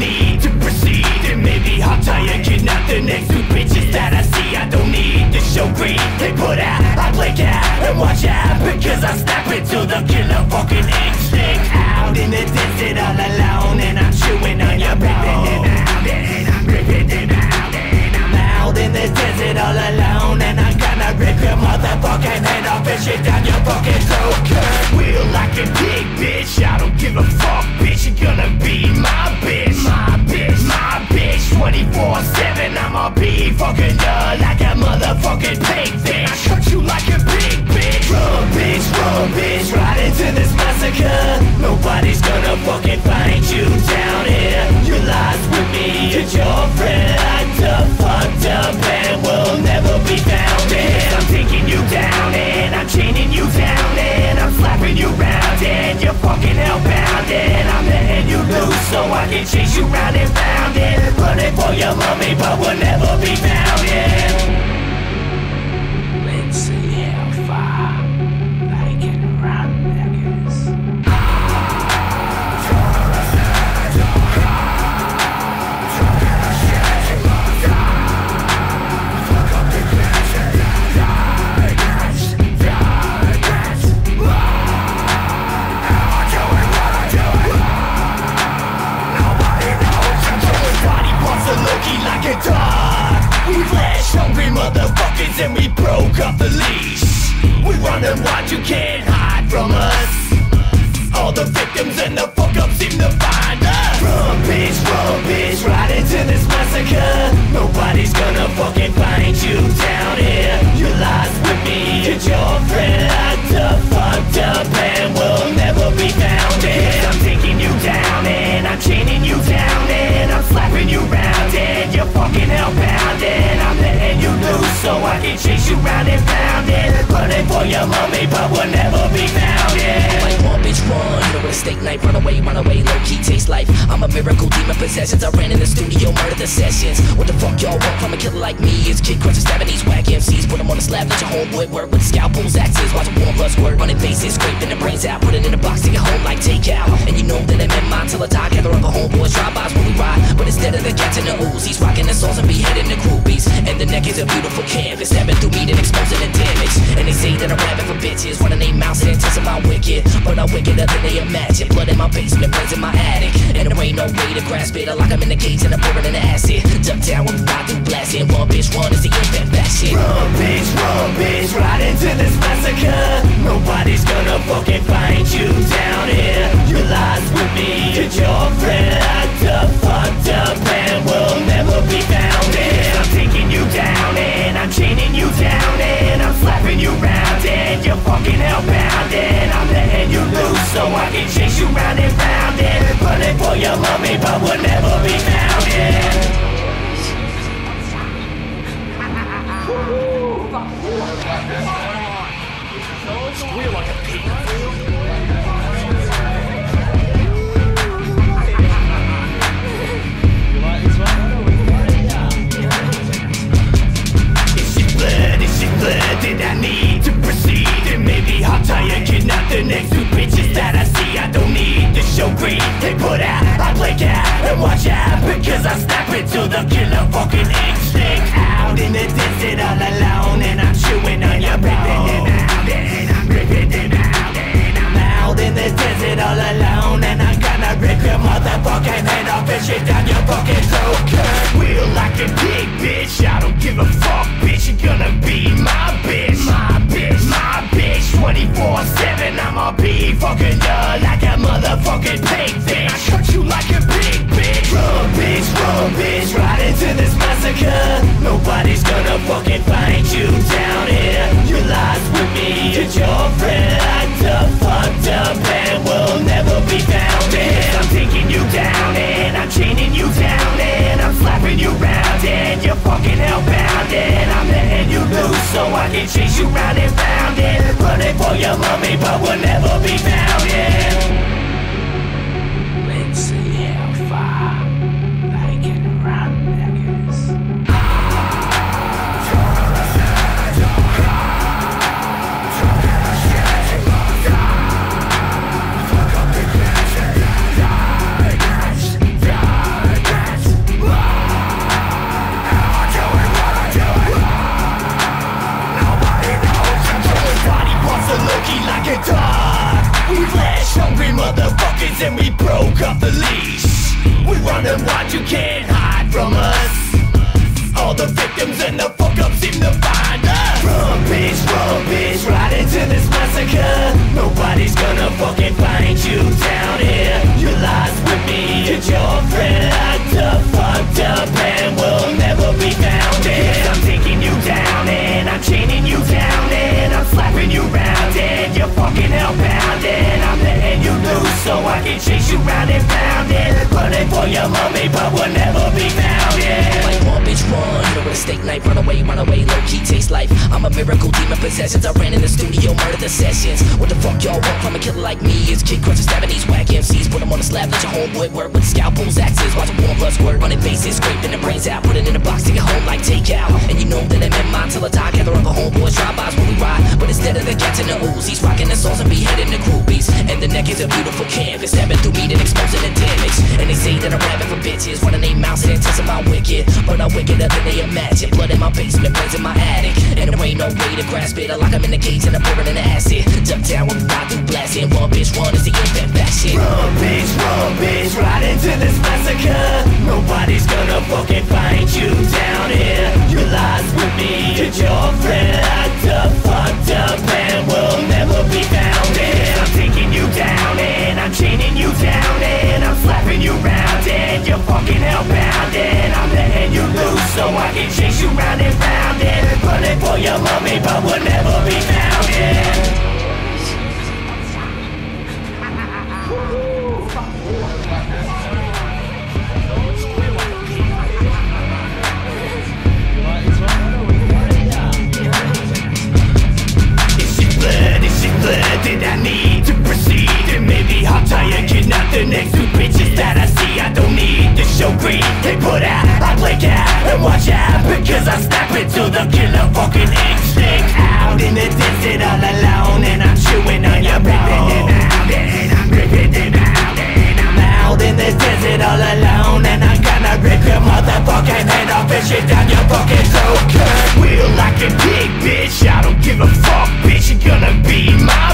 need to proceed. It may be hard till you kidnap the next two bitches that I see. I don't need to show greed. They put out, I blink out and watch out, because I snap into the killer fucking instinct. Out in the desert all alone, and I'm chewing on your bone. And I'm ripping it out, and I'm out in the desert all alone, and I'm gonna rip your motherfucking head off and shit down your fucking throat. Wheel like a pig, bitch. I don't give a fuck, bitch. You're gonna be my bitch. My bitch, my bitch. 24/7, I'ma be fucking you like a motherfucking pig, bitch. I cut you like a pig, bitch. Run, bitch, right into this massacre. Nobody's gonna fucking find you down here. You lost with me, cause your friend locked up, fucked up, and will never be found. And I'm taking you down, and I'm chaining you down, and I'm slapping you round, and you're fucking hellbound, and I'm letting you loose so I can chase you round and round, and running for your mommy, but will never be found. Yeah. Let's see how far they can run, niggas. Like a dog, we flash hungry motherfuckers and we broke up the leash. We running wild, you can't hide from us. All the victims and the fuck up seem to find us. Run bitch, right into this massacre. Nobody's gonna fucking find you down here. You lost with me, cause your friend locked up, fucked up, and will never be found. And I'm taking you down, and I'm chaining you down, and I'm slapping you round, and you're fucking hellbound, and I'm letting you loose so I can chase you round and round, and running for your mommy, but will never be found. Yeah. Like one bitch run, hit her with a steak knife, run away, low-key taste life. I'm a miracle, demon possessions. I ran in the studio, murdered the sessions. What the fuck y'all want from a killer like me? Is kid crunching, stabbing these whack MCs. Put them on the slab, let your homeboy work with scalpels, axes. Watch a warm blood squirt, running faces, scraping the brains out. Put it in a box, take it home like takeout. And you know that I'm in mine till I die. Gather up a homeboys, drive-bys when we ride. But instead of the cats and the Uzis, rocking the souls and beheading the groupies. And the neck is a beautiful canvas, stabbing through me and exposing the damage. And they say that I'm rapping for bitches, running they mouths and testing my wicked. But I'm wickeder than they imagine. Blood in my basement, brains in my attic. And there ain't no way to grasp it. I lock 'em in the cage and I pour it in the acid. Duck down when we ride through blasting. One bitch run is the infant fashion. Run bitch, right into this massacre. Nobody's gonna fucking find you down here. You lost with me, cause your friend locked up, fucked up, and will never be found. And I'm taking you down, and I'm chaining you down, and I'm slapping you round, and you're fucking hellbound, and I'm letting you loose so I can chase you round and round, and running for your mommy, but will never be found. Yeah. Squeal like a pig. You like this one? Is she blood? Did I need to proceed? It may be hard till you kidnap the next two bitches that I see. I don't need to show greed. They put out, I blink out and watch out, because I snap into the killer fucking instinct. Out in the desert all alone, and I'm chewing on your bone. And I'm ripping it out, and I'm out in the desert all alone, and I'm gonna rip your motherfucking head off and shit down your fucking throat. Wheel like a pig, bitch. I don't give a fuck, bitch. You're gonna be my bitch. My bitch, my bitch. 24/7, I'ma be fucking you like a motherfucking pig, bitch. I cut you like a pig, bitch. Run bitch, right into this massacre. Nobody's gonna fucking find you down here. You lost with me, cause your friend locked up, fucked up, and will never be found. And I'm taking you down, and I'm chaining you down, and I'm slapping you round, and you're fucking hellbound, and I'm letting you loose so I can chase you round and round, and running for your mommy, but will never be found. Yeah. Let's see how far they can run, niggas. and wide, you can't hide from us. All the victims and the fuck-ups seem to find us. Run bitch, right into this massacre. Nobody's gonna fucking find you down here. You're lost with me, cause your friend locked up, fucked up, and will never be found here. I'm taking you down and I'm chaining you down and I'm slapping you round and you're fucking hellbound and I'm letting you loose so I can chase you round and round and running for your mummy but will never be found here. Like one bitch run, you know what a steak knife. Run away, low-key taste life. I'm a miracle, demon possessions. I ran in the studio, murder the sessions. What the fuck y'all want from a killer like me? Is Kid Cruncher stabbing these whack MCs. Put them on the slab, let your homeboy work with scalpels, axes. Watch a warm blood squirt, running faces, scraping the brains out. Put it in a box, take it home like takeout. And you know that I'm in mine till I die. Gather up a homeboys, drive-bys when we ride. But instead of the cats and the Uzis, rocking the sauce and beheading the groupies. And the neck is a beautiful canvas, stabbing through meat and exposing the damage. And they say that I'm rapping for bitches, running they mouths and testing my wicked. But I'm wickeder than they imagine. Blood in my basement, brains in my attic. And there ain't no way to grasp it. I lock 'em in the cage and I'm pouring in the acid. Duck down with ride through blasting. One bitch run is the infant fashion. Run bitch, right into this massacre. Nobody's gonna fucking find you down here. You're lost with me, cause your friend locked up, fucked up, and will never be found here. I'm taking you down and I'm chaining you down and I'm slapping you round and you're fucking hellbound and I'm letting you loose so I can chase you round and round and running for your mummy but will never be found here. That I need to proceed and maybe hot tire kidnap the next two bitches that I see. I don't need to show greed. They put out, I play out and watch out because I snap into the killer fucking instinct. Out in the desert all alone and I'm chewing on your bone. And I'm ripping it out and I'm out in the desert all alone and I'm gonna rip your motherfucking head off and shit down your fucking throat. Wheel like a pig, bitch. I don't give a fuck, bitch. You're gonna be mine.